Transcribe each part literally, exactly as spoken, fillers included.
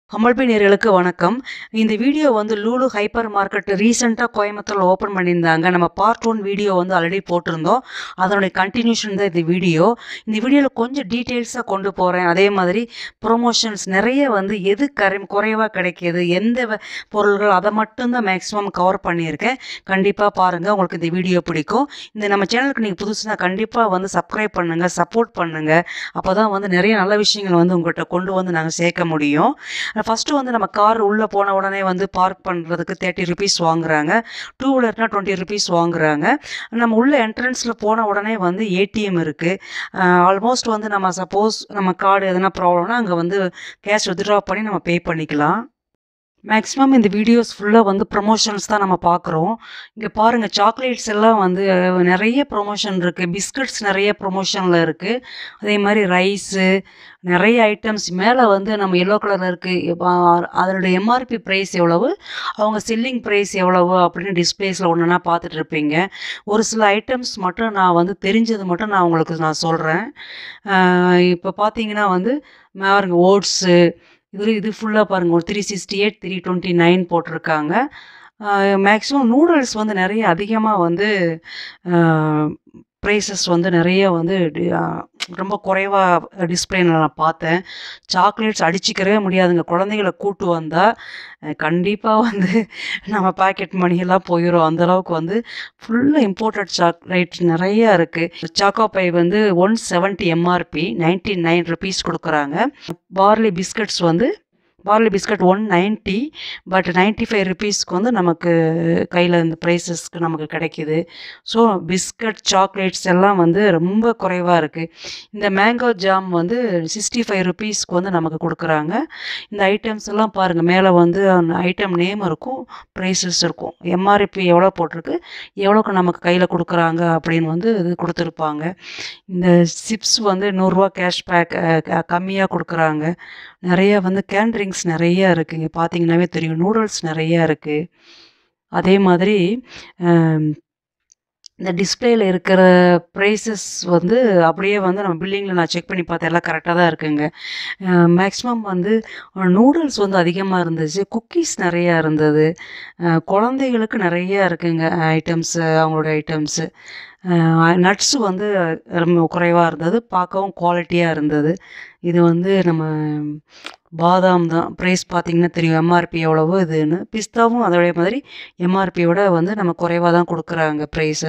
கமல்பி நேயர்களுக்கு வணக்கம். இந்த வீடியோ வந்து லூலு ஹைப்பர் மார்க்கெட் ரீசெண்டாக கோயம்புத்தூரில் ஓப்பன் பண்ணியிருந்தாங்க. நம்ம பார்ட் ஒன் வீடியோ வந்து ஆல்ரெடி போட்டிருந்தோம். அதனுடைய கண்டினியூஷன் தான் இந்த வீடியோ. இந்த வீடியோவில் கொஞ்சம் டீட்டெயில்ஸாக கொண்டு போகிறேன். அதே மாதிரி ப்ரொமோஷன்ஸ் நிறைய வந்து எது கரை குறைவாக கிடைக்கிது, எந்த வ- பொருள்கள் அதை மட்டும்தான் மேக்ஸிமம் கவர் பண்ணியிருக்கேன். கண்டிப்பாக பாருங்கள், உங்களுக்கு இந்த வீடியோ பிடிக்கும். இந்த நம்ம சேனலுக்கு நீங்கள் புதுசுனா கண்டிப்பாக வந்து சப்ஸ்கிரைப் பண்ணுங்கள், சப்போர்ட் பண்ணுங்கள். அப்போ தான் வந்து நிறைய நல்ல விஷயங்கள் வந்து உங்கள்கிட்ட கொண்டு வந்து நாங்கள் சேர்க்க முடியும். ஃபஸ்ட்டு வந்து நம்ம கார் உள்ளே போன உடனே வந்து பார்க் பண்ணுறதுக்கு தேர்ட்டி ருபீஸ் வாங்குறாங்க. டூ வீலர்னால் டுவெண்ட்டி ருபீஸ் வாங்குறாங்க. நம்ம உள்ள என்ட்ரன்ஸில் போன உடனே வந்து ஏடிஎம் இருக்குது. ஆல்மோஸ்ட் வந்து நம்ம சப்போஸ் நம்ம கார்டு எதனா ப்ராப்ளம்னா அங்கே வந்து கேஷ் வித்ட்ரா பண்ணி நம்ம பே பண்ணிக்கலாம். மேக்ஸிமம் இந்த வீடியோஸ் ஃபுல்லாக வந்து ப்ரொமோஷன்ஸ் தான் நம்ம பார்க்குறோம். இங்கே பாருங்கள், சாக்லேட்ஸ் எல்லாம் வந்து அஹ், நிறைய ப்ரொமோஷன் இருக்குது. பிஸ்கட்ஸ் நிறைய ப்ரொமோஷனில் இருக்குது. அதே மாதிரி ரைஸு நிறைய ஐட்டம்ஸ் மேலே வந்து நம்ம எல்லோ கலரில் இருக்குது. அதனுடைய எம்ஆர்பி ப்ரைஸ் எவ்வளவு, அவங்க செல்லிங் ப்ரைஸ் எவ்வளவு அப்படின்னு டிஸ்பிளேஸில் ஒன்றுனா பார்த்துட்டு இருப்பீங்க. ஒரு சில ஐட்டம்ஸ் மட்டும் நான் வந்து தெரிஞ்சது மட்டும் நான் உங்களுக்கு நான் சொல்கிறேன். இப்போ பார்த்தீங்கன்னா வந்து பாருங்க, ஓட்ஸு இது இது ஃபுல்லாக பாருங்கள், ஒரு three sixty eight three twenty nine போட்டிருக்காங்க. மேக்ஸிமம் நூடுல்ஸ் வந்து நிறைய அதிகமாக வந்து ப்ரைஸஸ் வந்து நிறைய வந்து டி- ஆ, ரொம்ப குறைவாக டிஸ்பிளேல நான் பார்த்தேன். சாக்லேட்ஸ் அடிச்சிக்கவே முடியாதுங்க. குழந்தைகளை கூட்டு வந்தால் கண்டிப்பாக வந்து நம்ம பாக்கெட் மணியெல்லாம் போயிடும். அந்தளவுக்கு வந்து ஃபுல்லாக இம்போர்ட்டட் சாக்லேட் நிறையா இருக்குது. சாக்கோ பை வந்து one seventy MRP ninety nine rupees கொடுக்குறாங்க. பார்லி பிஸ்கட்ஸ் வந்து Parle biscuit one ninety, but ninety five ருபீஸ்க்கு வந்து நமக்கு கையில் இந்த ப்ரைஸஸ்க்கு நமக்கு கிடைக்கிது. ஸோ பிஸ்கட் சாக்லேட்ஸ் எல்லாம் வந்து ரொம்ப குறைவாக இருக்குது. இந்த மேங்கோ ஜாம் வந்து சிக்ஸ்டி ஃபைவ் ருபீஸ்க்கு வந்து நமக்கு கொடுக்குறாங்க. இந்த ஐட்டம்ஸ் எல்லாம் பாருங்கள், மேலே வந்து அந்த ஐட்டம் நேம் இருக்கும், ப்ரைஸஸ் இருக்கும், எம்ஆர்பி எவ்வளோ போட்டிருக்கு, எவ்வளோக்கு நமக்கு கையில் கொடுக்குறாங்க அப்படின்னு வந்து இது கொடுத்துருப்பாங்க. இந்த சிப்ஸ் வந்து நூறுரூவா கேஷ்பேக் கம்மியாக கொடுக்குறாங்க. நிறைய வந்து கேன் ட்ரிங்க்ஸ் நிறைய இருக்குங்க. பார்த்தீங்கன்னாவே தெரியும், நூடுல்ஸ் நிறையா இருக்குது. அதே மாதிரி அம், இந்த டிஸ்பிளேல இருக்கிற ப்ரைஸஸ் வந்து அப்படியே வந்து நம்ம பில்லிங்கில் நான் செக் பண்ணி பார்த்தேன், எல்லாம் கரெக்டாக தான் இருக்குங்க. மேக்ஸிமம் வந்து நூடுல்ஸ் வந்து அதிகமாக இருந்துச்சு, குக்கீஸ் நிறையா இருந்தது. அஹ், குழந்தைகளுக்கு நிறையா இருக்குங்க ஐட்டம்ஸு, அவங்களோட ஐட்டம்ஸு. நட்ஸு வந்து ரொம்ப குறைவாக இருந்தது, பார்க்கவும் குவாலிட்டியாக இருந்தது. இது வந்து நம்ம பாதாம் தான். ப்ரைஸ் பார்த்திங்கன்னா தெரியும் எம்ஆர்பி எவ்வளவோ இதுன்னு. பிஸ்தாவும் அதோடைய மாதிரி எம்ஆர்பியோட வந்து நம்ம குறைவாக தான் கொடுக்குறாங்க price.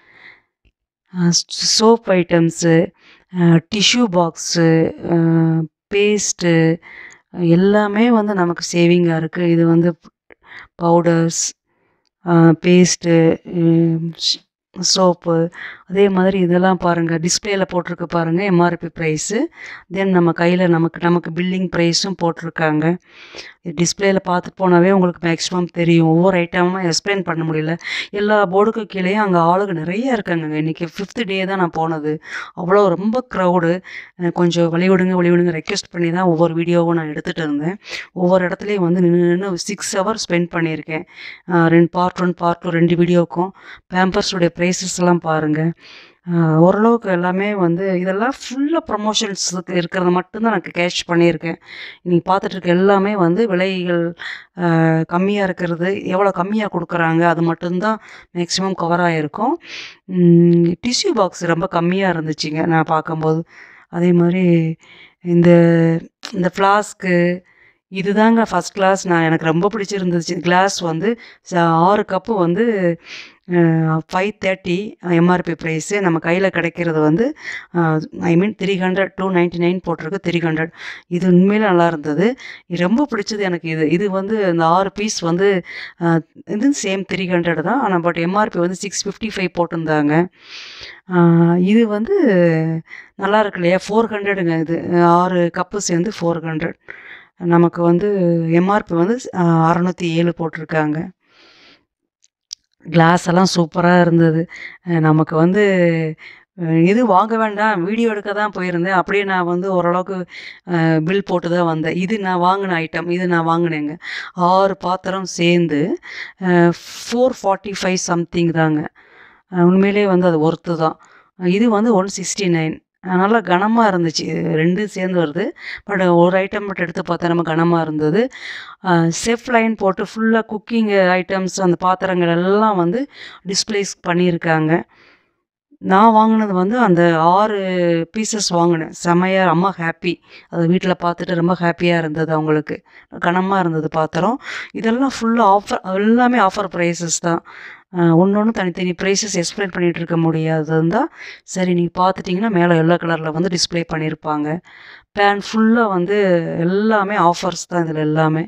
Soap items, tissue box, paste எல்லாமே வந்து நமக்கு சேவிங்காக இருக்குது. இது வந்து பவுடர்ஸ், பேஸ்ட்டு, சோப்பு, அதே மாதிரி இதெல்லாம் பாருங்கள், டிஸ்பிளேல போட்டிருக்கு பாருங்கள் எம்ஆர்பி ப்ரைஸு. தென் நம்ம கையில் நமக்கு நமக்கு பில்லிங் ப்ரைஸும் போட்டிருக்காங்க. டிஸ்பிளேல பார்த்துட்டு போனாவே உங்களுக்கு மேக்ஸிமம் தெரியும். ஒவ்வொரு ஐட்டமும் எக்ஸ்பிளைன் பண்ண முடியல. எல்லா போர்டுக்கு கீழேயும் அங்கே ஆளுங்க நிறைய இருக்காங்க. இன்றைக்கி ஃபிஃப்த்து டே தான் நான் போனது. அவ்வளோ ரொம்ப க்ரௌடு. கொஞ்சம் வழி விடுங்க வழி விடுங்க ரெக்வெஸ்ட் பண்ணி தான் ஒவ்வொரு வீடியோவும் நான் எடுத்துகிட்டு இருந்தேன். ஒவ்வொரு இடத்துலையும் வந்து நின்று நின்று சிக்ஸ் ஹவர் ஸ்பெண்ட் பண்ணியிருக்கேன். அஹ் ரெண்டு பார்ட் ஒன் பார்ட் டூ ரெண்டு வீடியோக்கும். பேம்பர்ஸுடைய ப்ரைஸஸ் எல்லாம் பாருங்கள். ஓரளவுக்கு எல்லாமே வந்து இதெல்லாம் ஃபுல்லாக ப்ரமோஷன்ஸுக்கு இருக்கிறத மட்டும்தான் நான் கேட்ச் பண்ணியிருக்கேன். நீங்கள் பார்த்துட்டு இருக்க எல்லாமே வந்து விலைகள் கம்மியாக இருக்கிறது, எவ்வளோ கம்மியாக கொடுக்குறாங்க அது மட்டும்தான் மேக்ஸிமம் கவர் ஆகிருக்கும். டிஷ்யூ பாக்ஸ் ரொம்ப கம்மியாக இருந்துச்சுங்க நான் பார்க்கும்போது. அதே மாதிரி இந்த இந்த ஃப்ளாஸ்க்கு இதுதாங்க ஃபஸ்ட் கிளாஸ். நான் எனக்கு ரொம்ப பிடிச்சிருந்துச்சு. கிளாஸ் வந்து ச- ஆறு கப்பு வந்து ஃபைவ் தேர்ட்டி எம்ஆர்பி ப்ரைஸு. நம்ம கையில் கிடைக்கிறது வந்து I mean three hundred two ninety nine போட்டிருக்கு, த்ரீ ஹண்ட்ரட். இது உண்மையிலே நல்லா இருந்தது. இது ரொம்ப பிடிச்சது எனக்கு. இது இது வந்து இந்த ஆறு பீஸ் வந்து அஹ், இது சேம் த்ரீ ஹண்ட்ரட் தான், ஆனால் பட் எம்ஆர்பி வந்து சிக்ஸ் ஃபிஃப்டி ஃபைவ் போட்டிருந்தாங்க. அஹ், இது வந்து நல்லா இருக்கு இல்லையா, ஃபோர் ஹண்ட்ரடுங்க. இது ஆறு கப்பு சேர்ந்து ஃபோர் ஹண்ட்ரட். நமக்கு வந்து எம்ஆர்பி வந்து அறநூற்றி ஏழு போட்டிருக்காங்க. கிளாஸ் எல்லாம் சூப்பராக இருந்தது. அஹ் நமக்கு வந்து அஹ் இது வாங்க வேண்டாம், வீடியோ எடுக்க தான் போயிருந்தேன். அப்படியே நான் வந்து ஓரளவுக்கு பில் போட்டு தான் வந்தேன். இது நான் வாங்கின ஐட்டம், இது நான் வாங்கினேங்க. ஆறு பாத்திரம் சேர்ந்து ஃபோர் ஃபார்ட்டி ஃபைவ் சம்திங் தாங்க. அஹ் உண்மையிலே வந்து அது ஒர்த்து தான். இது வந்து ஒன் சிக்ஸ்டி நைன் நல்லா கனமாக இருந்துச்சு. ரெண்டும் சேர்ந்து வருது. பட் ஒரு ஐட்டம் மட்டும் எடுத்து பார்த்தா நம்ம கனமாக இருந்தது. செஃப் லைன் போட்டு ஃபுல்லாக குக்கிங் ஐட்டம்ஸ் அந்த பாத்திரங்கள் எல்லாம் வந்து டிஸ்ப்ளேஸ் பண்ணியிருக்காங்க. நான் வாங்கினது வந்து அந்த ஆறு பீசஸ் வாங்கினேன். செமையா அம்மா ஹாப்பி. அது வீட்டில் பார்த்துட்டு ரொம்ப ஹாப்பியாக இருந்தது அவங்களுக்கு. கனமாக இருந்தது பாத்திரம். இதெல்லாம் ஃபுல்லாக ஆஃபர், எல்லாமே ஆஃபர் ப்ரைஸஸ் தான். ஒன்று ஒன்று தனித்தனி ப்ரைஸஸ் எக்ஸ்பிளைன் பண்ணிகிட்டு இருக்க முடியாதுன்னு தான் சரி நீங்கள் பார்த்துட்டிங்கன்னா மேலே எல்லோ கலரில் வந்து டிஸ்ப்ளே பண்ணியிருப்பாங்க. பேன் ஃபுல்லாக வந்து எல்லாமே ஆஃபர்ஸ் தான் இதில் எல்லாமே.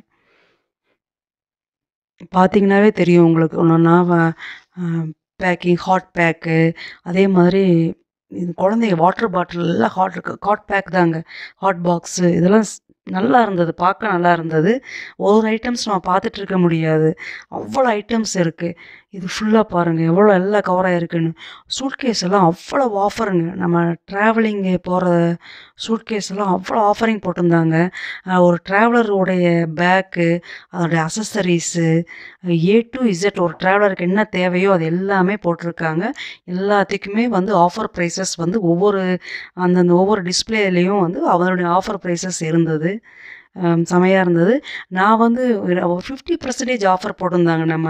பார்த்தீங்கன்னாவே தெரியும் உங்களுக்கு. ஒன்றொன்னா பேக்கிங், ஹாட் பேக்கு, அதே மாதிரி இது குழந்தைங்க வாட்டர் பாட்டில் எல்லாம் ஹாட் ஹாட் பேக் தாங்க. ஹாட் பாக்ஸு இதெல்லாம் ஸ் நல்லா இருந்தது. பார்க்க நல்லா இருந்தது. ஒரு ஐட்டம்ஸ் நம்ம பார்த்துட்டு இருக்க முடியாது. அவ்வளோ ஐட்டம்ஸ் இருக்குது. இது ஃபுல்லாக பாருங்கள் எவ்வளோ எல்லாம் கவர் ஆகிருக்குன்னு. சூட்கேஸ் எல்லாம் அவ்வளோ ஆஃபருங்க. நம்ம ட்ராவலிங்கு போகிற சூட்கேஸ் எல்லாம் அவ்வளோ ஆஃபரிங் போட்டிருந்தாங்க. ஒரு ட்ராவலருடைய பேக்கு, அதோடைய அசசரிஸு, ஏ டு இசட் ஒரு ட்ராவலருக்கு என்ன தேவையோ அது எல்லாமே போட்டிருக்காங்க. எல்லாத்துக்குமே வந்து ஆஃபர் ப்ரைஸஸ் வந்து ஒவ்வொரு அந்தந்த ஒவ்வொரு டிஸ்பிளேலையும் வந்து அவருடைய ஆஃபர் ப்ரைஸஸ் இருந்தது. செமையாக இருந்தது. நான் வந்து ஒரு ஃபிஃப்டி பர்சன்டேஜ் ஆஃபர் போட்டிருந்தாங்க. நம்ம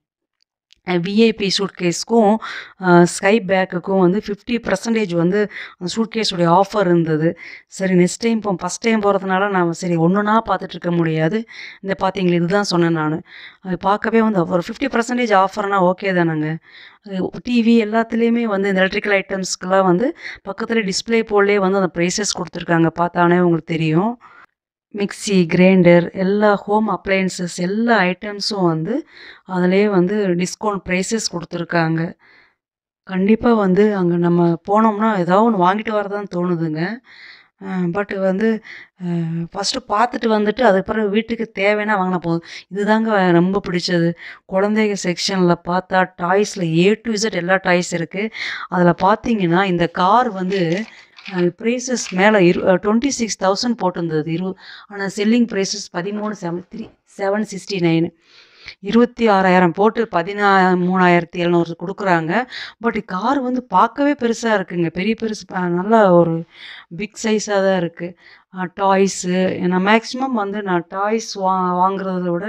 விஐபி சூட்கேஸ்க்கும் ஸ்கை பேக்குக்கும் வந்து ஃபிஃப்டி பர்சன்டேஜ் வந்து அந்த சூட்கேஸுடைய ஆஃபர் இருந்தது. சரி நெக்ஸ்ட் டைம் இப்போ ஃபஸ்ட் டைம் போகிறதுனால நான் சரி ஒன்றுனா பார்த்துட்டு இருக்க முடியாது. இந்த பார்த்தீங்களா இதுதான் சொன்னேன் நான். அது பார்க்கவே வந்து ஒரு ஃபிஃப்டி பர்சன்டேஜ் ஆஃபர்னால் ஓகே தானேங்க. டிவி எல்லாத்துலேயுமே வந்து இந்த எலக்ட்ரிக்கல் ஐட்டம்ஸ்க்கெலாம் வந்து பக்கத்தில் டிஸ்பிளே போர்ட்லேயே வந்து அந்த ப்ரைஸஸ் கொடுத்துருக்காங்க. பார்த்தானே உங்களுக்கு தெரியும். மிக்சி, கிரைண்டர், எல்லா ஹோம் அப்ளையன்சஸ் எல்லா ஐட்டம்ஸும் வந்து அதிலேயே வந்து டிஸ்கவுண்ட் ப்ரைஸஸ் கொடுத்துருக்காங்க. கண்டிப்பாக வந்து அங்கே நம்ம போனோம்னா ஏதாவது ஒன்று வாங்கிட்டு வரதான் தோணுதுங்க. பட் வந்து ஃபஸ்ட்டு பார்த்துட்டு வந்துட்டு அதுக்கப்புறம் வீட்டுக்கு தேவைன்னா வாங்கினா போதும். இதுதாங்க ரொம்ப பிடிச்சது. குழந்தைங்க செக்ஷனில் பார்த்தா டாய்ஸில் ஏ டு இசட் எல்லா டாய்ஸ் இருக்குது. அதில் பார்த்தீங்கன்னா இந்த கார் வந்து ப்ரைஸஸ் மேலே இரு டுவெண்ட்டி சிக்ஸ் தௌசண்ட் போட்டிருந்தது. இரு ஆனால் செல்லிங் ப்ரைஸஸ் பதிமூணு seven three seven sixty nine இருபத்தி ஆறாயிரம் போட்டு பதினா மூணாயிரத்தி எழுநூறு கொடுக்குறாங்க. பட் கார் வந்து பார்க்கவே பெருசாக இருக்குங்க. பெரிய பெருசு நல்லா ஒரு பிக் சைஸாக தான் இருக்குது. டாய்ஸு நான் மேக்ஸிமம் வந்து நான் டாய்ஸ் வா வாங்குறத விட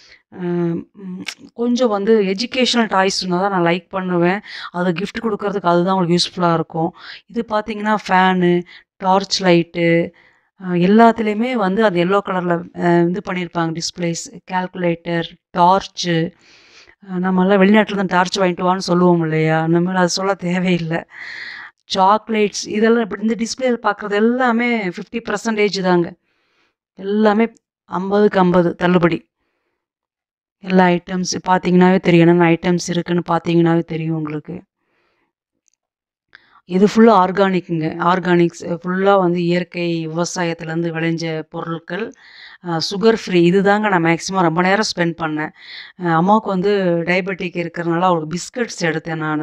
கொஞ்சம் வந்து எஜுகேஷ்னல் டாய்ஸ்னால் தான் நான் லைக் பண்ணுவேன். அதை கிஃப்ட் கொடுக்கறதுக்கு அதுதான் உங்களுக்கு யூஸ்ஃபுல்லாக இருக்கும். இது பார்த்திங்கன்னா ஃபேனு, டார்ச் லைட்டு எல்லாத்துலேயுமே வந்து அது எல்லோ கலரில் இது பண்ணியிருப்பாங்க. Displays, calculator, torch. நம்மளாம் வெளிநாட்டில் தான் டார்ச் வாங்கிட்டு வான்னு சொல்லுவோம் இல்லையா, அந்த மாதிரி அது சொல்ல தேவையில்லை. சாக்லேட்ஸ் இதெல்லாம் இப்படி இந்த டிஸ்பிளேயில் பார்க்குறது எல்லாமே ஃபிஃப்டி பர்சன்டேஜ் தாங்க. எல்லாமே ஐம்பதுக்கு ஐம்பது தள்ளுபடி. எல்லா ஐட்டம்ஸ் பார்த்தீங்கன்னாவே தெரியும். என்னென்ன ஐட்டம்ஸ் இருக்குதுன்னு பார்த்தீங்கன்னாவே தெரியும் உங்களுக்கு. இது ஃபுல்லாக ஆர்கானிக்குங்க. ஆர்கானிக்ஸ் ஃபுல்லாக வந்து இயற்கை விவசாயத்துலேருந்து விளைஞ்ச பொருட்கள். Sugar free. இது தாங்க நான் மேக்ஸிமம் ரொம்ப நேரம் ஸ்பெண்ட் பண்ணேன். அம்மாவுக்கு வந்து டயபெட்டிக் இருக்கிறனால அவங்களுக்கு பிஸ்கட்ஸ் எடுத்தேன் நான்.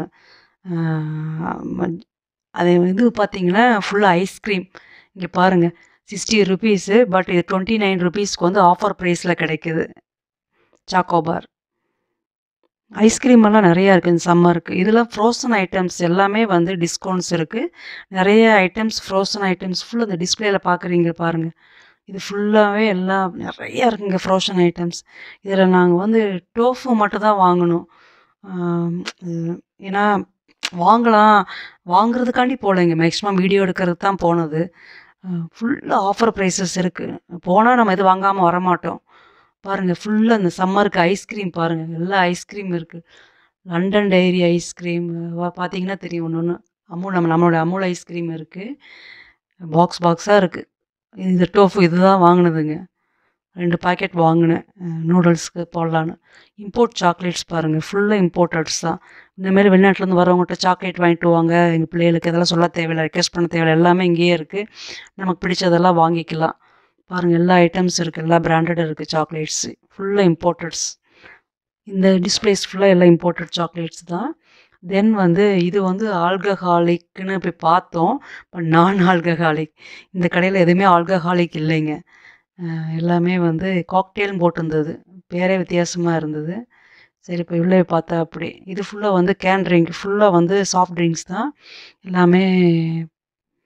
அது இது பார்த்தீங்கன்னா ஃபுல்லாக ஐஸ்கிரீம். இங்கே பாருங்கள் சிக்ஸ்டி ருபீஸு. பட் இது டுவெண்ட்டி நைன் ருபீஸ்க்கு வந்து ஆஃபர் ப்ரைஸில் கிடைக்குது. சாக்கோபார் ஐஸ்கிரீம் எல்லாம் நிறையா இருக்குது இந்த சம்மருக்கு. இதெல்லாம் ஃப்ரோசன் ஐட்டம்ஸ் எல்லாமே வந்து டிஸ்கவுண்ட்ஸ் இருக்குது. நிறைய ஐட்டம்ஸ் ஃப்ரோசன் ஐட்டம்ஸ் ஃபுல்லாக இந்த டிஸ்பிளேயில் பார்க்குறீங்க பாருங்கள். இது ஃபுல்லாகவே எல்லாம் நிறையா இருக்குங்க ஃப்ரோசன் ஐட்டம்ஸ். இதில் நாங்கள் வந்து டோஃபு மட்டும் தான் வாங்கினோம். ஏன்னா வாங்கலாம் வாங்குறதுக்காண்டி போகலைங்க. மேக்ஸிமம் வீடியோ எடுக்கிறதுக்கு தான் போனது. ஃபுல்லாக ஆஃபர் ப்ரைஸஸ் இருக்குது. போனால் நம்ம எது வாங்காமல் வரமாட்டோம். பாருங்கள் ஃபுல்லாக இந்த சம்மருக்கு ஐஸ்கிரீம் பாருங்கள். எல்லா ஐஸ்கிரீம் இருக்குது. லண்டன் டைரி ஐஸ்கிரீம் பார்த்தீங்கன்னா தெரியும். ஒன்று ஒன்று அமுல் நம்ம நம்மளோட அமுல் ஐஸ்கிரீம் இருக்குது. பாக்ஸ் பாக்ஸாக இருக்குது. இது டோஃபு இது தான் வாங்கினதுங்க. ரெண்டு பாக்கெட் வாங்கினேன் நூடுல்ஸ்க்கு போடலான்னு. இம்போர்ட் சாக்லேட்ஸ் பாருங்கள் ஃபுல்லாக இம்போர்ட்டட்ஸ் தான். இந்தமாரி வெளிநாட்டிலேருந்து வரவங்கள்ட்ட சாக்லேட் வாங்கிட்டு வாங்க, எங்கள் பிள்ளைகளுக்கு இதெல்லாம் சொல்ல தேவையில்லை, ரெக்வெஸ்ட் பண்ண தேவையில்லை, எல்லாமே இங்கேயே இருக்குது. நமக்கு பிடிச்சதெல்லாம் வாங்கிக்கலாம். பாருங்கள் எல்லா ஐட்டம்ஸ் இருக்குது. எல்லா பிராண்டட் இருக்குது. சாக்லேட்ஸு ஃபுல்லாக இம்போர்ட்டட்ஸ். இந்த டிஸ்பிளேஸ் ஃபுல்லாக எல்லாம் இம்போர்ட்டட் சாக்லேட்ஸ் தான். தென் வந்து இது வந்து ஆல்கஹாலிக்னு போய் பார்த்தோம். பட் நான் ஆல்கஹாலிக். இந்த கடையில் எதுவுமே ஆல்கஹாலிக் இல்லைங்க. எல்லாமே வந்து காக்டெயில்னு போட்டிருந்தது. பேரே வித்தியாசமாக இருந்தது. சரி இப்போ உள்ளே பார்த்தா அப்படி இது ஃபுல்லாக வந்து கேன் ட்ரிங்க். ஃபுல்லாக வந்து சாஃப்ட் ட்ரிங்க்ஸ் தான். எல்லாமே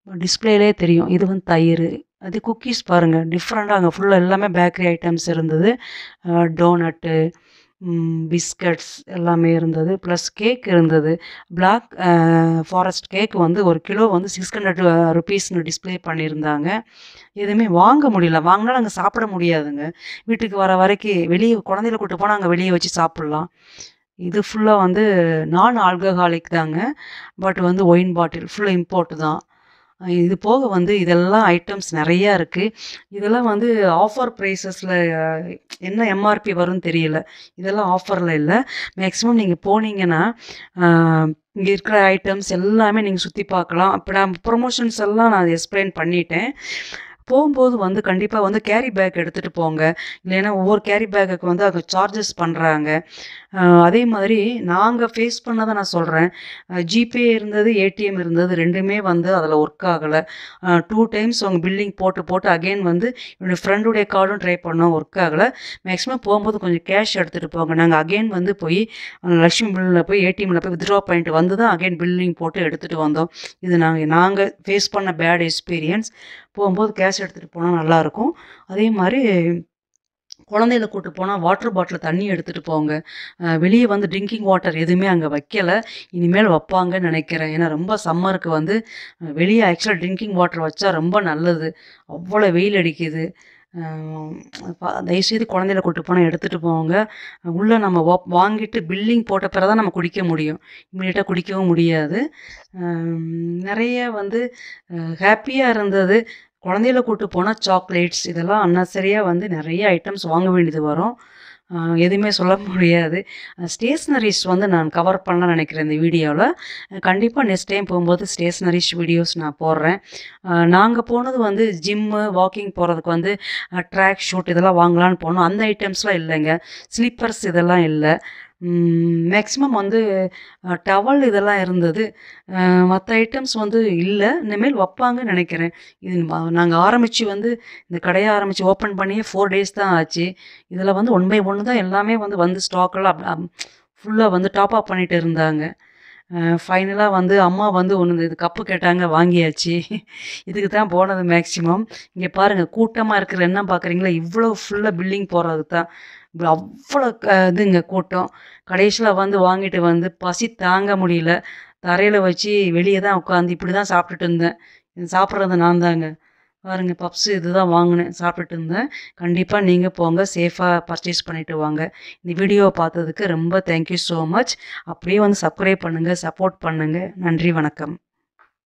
டிஸ்பிளேலே தெரியும். இது வந்து தயிர். அது குக்கீஸ் பாருங்கள், டிஃப்ரெண்ட்டாக அங்கே ஃபுல்லாக எல்லாமே பேக்கரி ஐட்டம்ஸ் இருந்தது. டோனட்டு, பிஸ்கட்ஸ் எல்லாமே இருந்தது. ப்ளஸ் கேக் இருந்தது. பிளாக் ஃபாரஸ்ட் கேக் வந்து ஒரு கிலோ வந்து சிக்ஸ் ஹண்ட்ரட் ருபீஸ்னு டிஸ்பிளே பண்ணியிருந்தாங்க. எதுவுமே வாங்க முடியல. வாங்கினாலும் அங்கே சாப்பிட முடியாதுங்க. வீட்டுக்கு வர வரைக்கும் வெளியே குழந்தைகளை கூட்டு போனால் அங்கே வெளியே வச்சு சாப்பிட்லாம். இது ஃபுல்லாக வந்து நான் ஆல்கஹாலிக் தாங்க. பட் வந்து ஒயின் பாட்டில் ஃபுல்லாக இம்போர்ட் தான். இது போக வந்து இதெல்லாம் ஐட்டம்ஸ் நிறையா இருக்குது. இதெல்லாம் வந்து ஆஃபர் ப்ரைஸஸில் என்ன எம்ஆர்பி வரும்னு தெரியல. இதெல்லாம் ஆஃபரில் இல்லை. மேக்ஸிமம் நீங்கள் போனீங்கன்னா இங்கே இருக்கிற ஐட்டம்ஸ் எல்லாமே நீங்கள் சுற்றி பார்க்கலாம். அப்போ நான் ப்ரொமோஷன்ஸ் எல்லாம் நான் எக்ஸ்பிளைன் பண்ணிட்டேன். போகும்போது வந்து கண்டிப்பாக வந்து கேரி பேக் எடுத்துகிட்டு போங்க. இல்லைன்னா ஒவ்வொரு கேரி பேக்குக்கு வந்து அங்கே சார்ஜஸ் பண்ணுறாங்க. அதே மாதிரி நாங்கள் ஃபேஸ் பண்ணதை நான் சொல்கிறேன். ஜிபே இருந்தது, ஏடிஎம் இருந்தது. ரெண்டுமே வந்து அதில் ஒர்க் ஆகலை. டூ டைம்ஸ் அவங்க பில்லிங் போட்டு போட்டு அகெயின் வந்து என்னுடைய ஃப்ரெண்டுடைய கார்டும் ட்ரை பண்ணோம், ஒர்க் ஆகலை. மேக்ஸிமம் போகும்போது கொஞ்சம் கேஷ் எடுத்துகிட்டு போங்க. நாங்கள் அகெயின் வந்து போய் லக்ஷ்மி பில்லில் போய் ஏடிஎம்மில் போய் வித்ட்ரா பண்ணிட்டு வந்து தான் அகெயின் பில்லிங் போட்டு எடுத்துகிட்டு வந்தோம். இது நாங்கள் நாங்கள் ஃபேஸ் பண்ண பேட் எக்ஸ்பீரியன்ஸ். போகும்போது கேஷ் எடுத்துகிட்டு போனால் நல்லாயிருக்கும். அதே மாதிரி குழந்தைகளை கூட்டு போனால் வாட்டர் பாட்டில் தண்ணி எடுத்துகிட்டு போங்க. வெளியே வந்து ட்ரிங்கிங் வாட்டர் எதுவுமே அங்கே வைக்கலை. இனிமேல் வைப்பாங்கன்னு நினைக்கிறேன். ஏன்னா ரொம்ப சம்மருக்கு வந்து வெளியே ஆக்சுவலாக ட்ரிங்கிங் வாட்டர் வச்சா ரொம்ப நல்லது. அவ்வளோ வெயில் அடிக்குது. தயவுசெய்து குழந்தைகளை கூட்டு போனால் எடுத்துகிட்டு போவாங்க. உள்ளே நம்ம வா வாங்கிட்டு பில்லிங் போட்ட பிறகு தான் நம்ம குடிக்க முடியும். இம்மிடியட்டாக குடிக்கவும் முடியாது. நிறைய வந்து ஹாப்பியாக இருந்தது. குழந்தைகளை கூட்டு போனால் சாக்லேட்ஸ் இதெல்லாம் அன்னசரியாக வந்து நிறைய ஐட்டம்ஸ் வாங்க வேண்டியது வரும். எதுவுமே சொல்ல முடியாது. ஸ்டேஷ்னரிஸ் வந்து நான் கவர் பண்ண நினைக்கிறேன் இந்த வீடியோவில். கண்டிப்பாக நெக்ஸ்ட் டைம் போகும்போது ஸ்டேஷ்னரிஸ் வீடியோஸ் நான் போடுறேன். நாங்கள் போனது வந்து ஜிம்மு, வாக்கிங் போகிறதுக்கு வந்து ட்ராக் ஷூட் இதெல்லாம் வாங்கலான்னு போனோம். அந்த ஐட்டம்ஸ்லாம் இல்லைங்க. ஸ்லீப்பர்ஸ் இதெல்லாம் இல்லை. மேக்ஸிமம் வந்து டவல் இதெல்லாம் இருந்தது. மற்ற ஐட்டம்ஸ் வந்து இல்லை. இனிமேல் வைப்பாங்கன்னு நினைக்கிறேன். இது நாங்கள் ஆரம்பித்து வந்து இந்த கடையை ஆரம்பித்து ஓப்பன் பண்ணியே ஃபோர் டேஸ் தான் ஆச்சு. இதில் வந்து ஒன் பை ஒன்று தான் எல்லாமே வந்து வந்து ஸ்டாக்கெல்லாம் ஃபுல்லாக வந்து டாப் அப் பண்ணிகிட்டு இருந்தாங்க. ஃபைனலாக வந்து அம்மா வந்து ஒன்று இது கப்பு கேட்டாங்க, வாங்கியாச்சு. இதுக்கு தான் போனது மேக்ஸிமம். இங்கே பாருங்கள், கூட்டமாக இருக்கிற என்ன பார்க்குறீங்களா, இவ்வளோ ஃபுல்லாக பில்லிங் போடுறதுக்கு தான். அவ்வளோ க இதுங்க கூட்டம். கடைசியில் வந்து வாங்கிட்டு வந்து பசி தாங்க முடியல. தரையில் வச்சு வெளியே தான் உட்காந்து இப்படி தான் சாப்பிட்டுட்டு இருந்தேன். சாப்பிட்றது நான் தாங்க. பாருங்கள், பப்ஸு இது தான் வாங்கினேன், சாப்பிட்டுட்டு இருந்தேன். கண்டிப்பாக நீங்கள் போங்க, சேஃபாக பர்ச்சேஸ் பண்ணிவிட்டு வாங்க. இந்த வீடியோவை பார்த்ததுக்கு ரொம்ப தேங்க்யூ ஸோ மச். அப்படியே வந்து சப்ஸ்கிரைப் பண்ணுங்கள், சப்போர்ட் பண்ணுங்கள். நன்றி, வணக்கம்.